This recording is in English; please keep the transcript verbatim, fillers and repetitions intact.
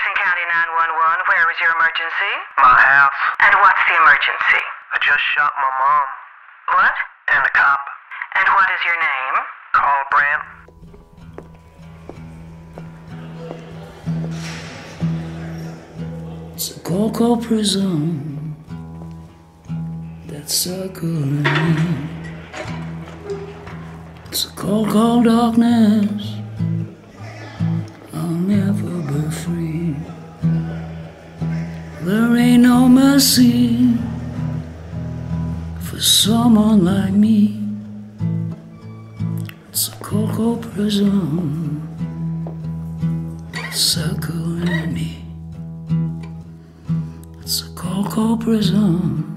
Jackson County nine one one, where is your emergency? My house. And what's the emergency? I just shot my mom. What? And the cop. And what is your name? Carl Brandt. It's a cold, cold prison that's circling me. It's a cold, cold darkness. I'll never be free. There ain't no mercy for someone like me. It's a cold, cold prison circling me. It's a cold, cold prison